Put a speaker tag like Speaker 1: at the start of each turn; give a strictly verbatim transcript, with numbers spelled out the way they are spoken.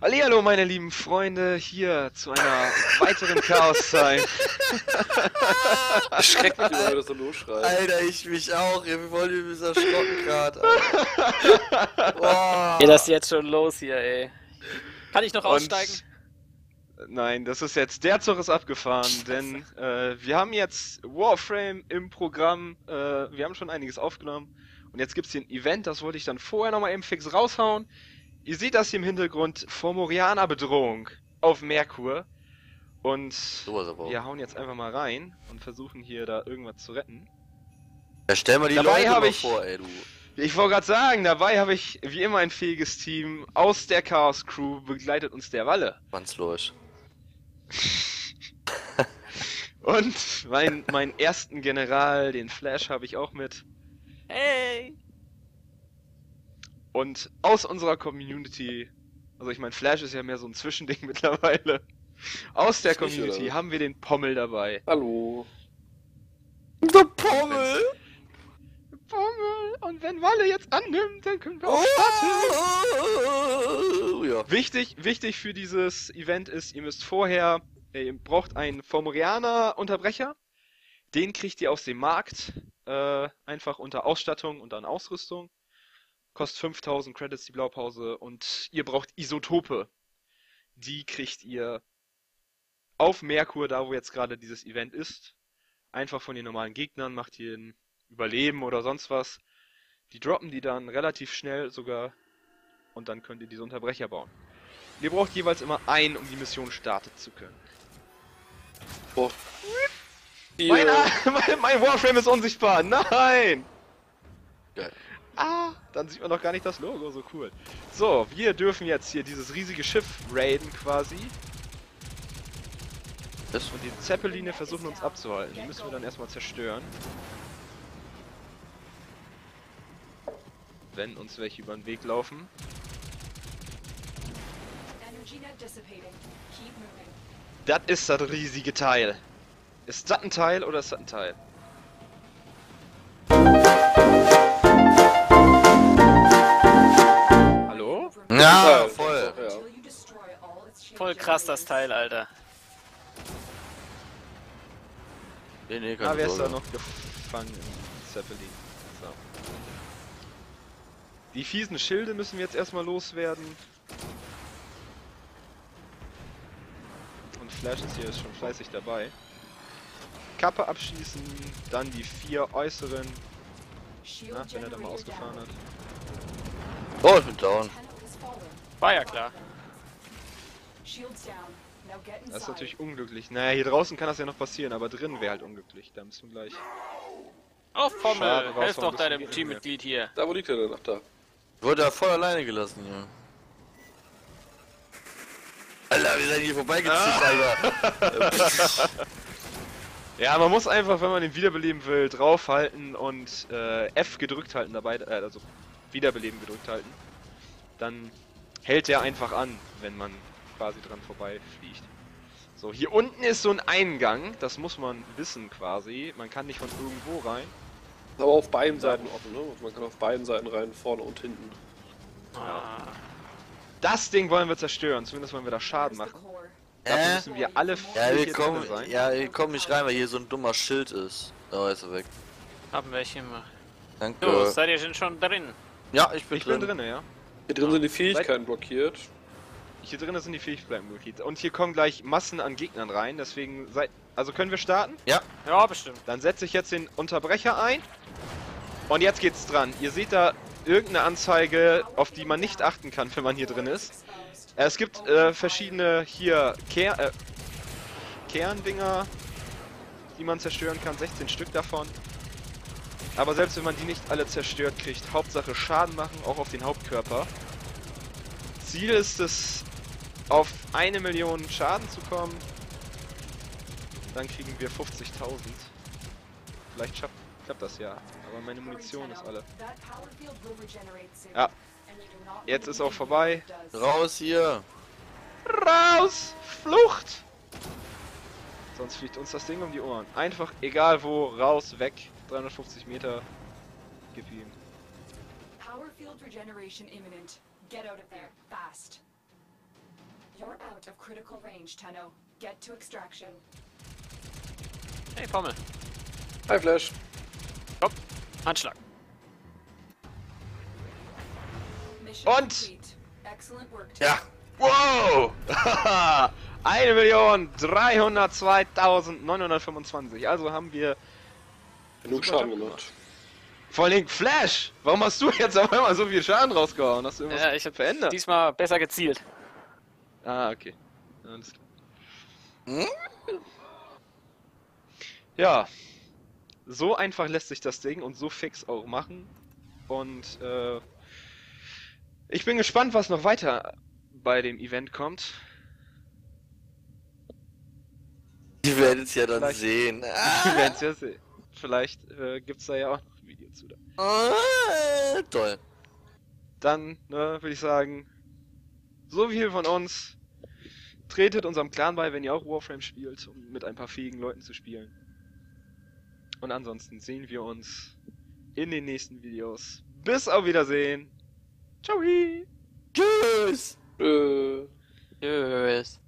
Speaker 1: Hallihallo, meine lieben Freunde, hier zu einer weiteren Chaos-Time.
Speaker 2: Schreckt mich immer, wenn das so losschreit.
Speaker 3: Alter, ich mich auch. Wir wollen übelst erschrocken gerade. Boah.
Speaker 4: Geht das jetzt schon los hier, ey? Kann ich noch aussteigen?
Speaker 1: Und, nein, das ist jetzt, der Zug ist abgefahren, denn äh, wir haben jetzt Warframe im Programm, äh, wir haben schon einiges aufgenommen und jetzt gibt es hier ein Event, das wollte ich dann vorher nochmal eben fix raushauen. Ihr seht das hier im Hintergrund, Fomorianer-Bedrohung auf Merkur. Und wir hauen jetzt einfach mal rein und versuchen hier da irgendwas zu retten.
Speaker 3: Ja, stell mal die
Speaker 1: dabei
Speaker 3: Leute mal
Speaker 1: ich,
Speaker 3: vor, ey, du.
Speaker 1: Ich wollte gerade sagen, dabei habe ich wie immer ein fähiges Team aus der Chaos Crew, begleitet uns der Walle.
Speaker 3: Wann's los?
Speaker 1: Und mein, meinen ersten General, den Flash, habe ich auch mit.
Speaker 4: Hey!
Speaker 1: Und aus unserer Community, also ich meine, Flash ist ja mehr so ein Zwischending mittlerweile. Aus der Community nicht, haben wir den Pommel dabei.
Speaker 2: Hallo.
Speaker 3: Der Pommel!
Speaker 1: Pommel! Und wenn Walle jetzt annimmt, dann können wir auch starten.
Speaker 3: Oh, ja.
Speaker 1: Wichtig, wichtig für dieses Event ist, ihr müsst vorher, ihr braucht einen Fomorianer-Unterbrecher. Den kriegt ihr aus dem Markt, äh, einfach unter Ausstattung und dann Ausrüstung. Kostet fünftausend Credits die Blaupause und ihr braucht Isotope. Die kriegt ihr auf Merkur, da wo jetzt gerade dieses Event ist. Einfach von den normalen Gegnern, macht ihr ein Überleben oder sonst was. Die droppen die dann relativ schnell sogar und dann könnt ihr diese Unterbrecher bauen. Ihr braucht jeweils immer einen, um die Mission starten zu können.
Speaker 2: Oh.
Speaker 1: Mein, mein, mein Warframe ist unsichtbar! Nein!
Speaker 3: Geil.
Speaker 1: Ah, dann sieht man doch gar nicht das Logo, so cool. So, wir dürfen jetzt hier dieses riesige Schiff raiden quasi.
Speaker 3: Das
Speaker 1: und die Zeppeline versuchen uns abzuhalten. Die müssen wir dann erstmal zerstören. Wenn uns welche über den Weg laufen. Das ist das riesige Teil. Ist das ein Teil oder ist das ein Teil? Hallo?
Speaker 3: Ja, voll.
Speaker 2: Ja.
Speaker 4: Voll krass das Teil, Alter.
Speaker 3: Nee, nee,
Speaker 1: Ah, wer ist da
Speaker 3: Sorge.
Speaker 1: noch gefangen im Zeppelin? So. Die fiesen Schilde müssen wir jetzt erstmal loswerden. Und Flash ist hier schon fleißig dabei. Kappe abschießen, dann die vier äußeren. Na, wenn er da mal ausgefahren hat.
Speaker 3: Oh, ich bin down.
Speaker 4: War ja klar.
Speaker 1: Das ist natürlich unglücklich. Naja, hier draußen kann das ja noch passieren, aber drin wäre halt unglücklich. Da müssen wir gleich...
Speaker 4: Auf Pommel,
Speaker 1: Schade, raus,
Speaker 4: helf
Speaker 1: warum
Speaker 4: doch
Speaker 1: bist du
Speaker 4: deinem
Speaker 1: nicht
Speaker 4: Teammitglied hier.
Speaker 2: Da, wo liegt der denn noch da?
Speaker 3: Wurde er voll alleine gelassen hier. Alter, wir sind hier vorbeigezogen,
Speaker 1: Ah.
Speaker 3: Alter.
Speaker 1: Ja, man muss einfach, wenn man den wiederbeleben will, draufhalten und äh, F gedrückt halten dabei, äh, also Wiederbeleben gedrückt halten. Dann hält der einfach an, wenn man quasi dran vorbei fliegt. So, hier unten ist so ein Eingang, das muss man wissen quasi. Man kann nicht von irgendwo rein.
Speaker 2: Aber auf beiden Seiten offen, ne? Man kann auf beiden Seiten rein, vorne und hinten.
Speaker 4: Ah.
Speaker 1: Das Ding wollen wir zerstören, zumindest wollen wir da Schaden machen. Dafür
Speaker 3: Äh?
Speaker 1: müssen wir alle vier
Speaker 3: Ja, wir
Speaker 1: hier
Speaker 3: kommen,
Speaker 1: drin sein.
Speaker 3: ja, wir kommen nicht rein, weil hier so ein dummer Schild ist. Da ist er weg.
Speaker 4: Haben welche gemacht.
Speaker 3: Danke.
Speaker 4: So, seid ihr schon drin?
Speaker 3: Ja, ich bin
Speaker 1: Ich
Speaker 3: drin.
Speaker 1: bin drin, ja.
Speaker 2: Hier drin sind die Fähigkeiten blockiert.
Speaker 1: Hier drinnen sind die Fähigkeiten blockiert. Und hier kommen gleich Massen an Gegnern rein, deswegen seid... Also können wir starten?
Speaker 3: Ja.
Speaker 4: Ja, bestimmt.
Speaker 1: Dann setze ich jetzt den Unterbrecher ein. Und jetzt geht's dran. Ihr seht da irgendeine Anzeige, auf die man nicht achten kann, wenn man hier drin ist. Äh, Es gibt äh, verschiedene hier Ker äh, Kerndinger, die man zerstören kann. sechzehn Stück davon. Aber selbst wenn man die nicht alle zerstört kriegt, Hauptsache Schaden machen, auch auf den Hauptkörper. Ziel ist es, auf eine Million Schaden zu kommen. Dann kriegen wir fünfzigtausend. Vielleicht schafft, klappt das ja. Aber meine Munition ist alle. Ja. Jetzt ist auch vorbei.
Speaker 3: Raus hier.
Speaker 1: Raus! Flucht! Sonst fliegt uns das Ding um die Ohren. Einfach, egal wo, raus, weg. dreihundertfünfzig Meter. Gib ihm.
Speaker 5: Power field regeneration imminent. Get out of there, fast. You're out of critical range, Tenno. Get to extraction.
Speaker 4: Hey, Pommel.
Speaker 2: Hi Flash.
Speaker 4: Komm, Anschlag.
Speaker 5: Mission
Speaker 1: Und-
Speaker 5: complete. Excellent work, team.
Speaker 3: Ja.
Speaker 1: Wow! eine Million dreihundertzweitausendneunhundertfünfundzwanzig. Also haben wir
Speaker 2: Genug
Speaker 1: Super
Speaker 2: Schaden
Speaker 1: Job
Speaker 2: gemacht.
Speaker 1: vor allem Flash. Warum hast du jetzt auf einmal so viel Schaden rausgehauen? Hast du irgendwas
Speaker 4: Ja, ich hab
Speaker 1: verändert?
Speaker 4: diesmal besser gezielt.
Speaker 1: Ah, okay. Alles klar.
Speaker 3: Hm?
Speaker 1: Ja, so einfach lässt sich das Ding und so fix auch machen. Und äh, ich bin gespannt, was noch weiter bei dem Event kommt.
Speaker 3: Die werden es ja dann
Speaker 1: Vielleicht-
Speaker 3: sehen.
Speaker 1: Wir werden es ja sehen. Vielleicht äh, gibt es da ja auch noch ein Video zu. Da.
Speaker 3: Ah, toll.
Speaker 1: Dann ne, würde ich sagen, so viel von uns. Tretet unserem Clan bei, wenn ihr auch Warframe spielt, um mit ein paar fähigen Leuten zu spielen. Und ansonsten sehen wir uns in den nächsten Videos. Bis auf Wiedersehen. Ciao.
Speaker 3: Tschüss.
Speaker 2: Äh.
Speaker 4: Tschüss.